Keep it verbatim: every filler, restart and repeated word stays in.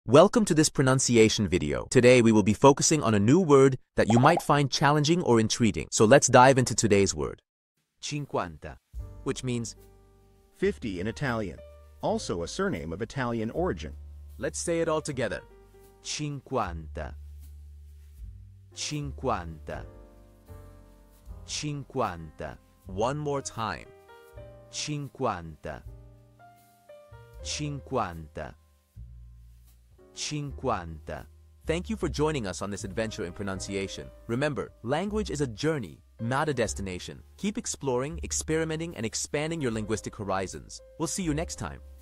Welcome to this pronunciation video. Today we will be focusing on a new word that you might find challenging or intriguing. So let's dive into today's word. Cinquanta, which means fifty in Italian, also a surname of Italian origin. Let's say it all together. Cinquanta. Cinquanta. Cinquanta. One more time. Cinquanta. Cinquanta. Cinquanta. Thank you for joining us on this adventure in pronunciation. Remember, language is a journey, not a destination. Keep exploring, experimenting, and expanding your linguistic horizons. We'll see you next time.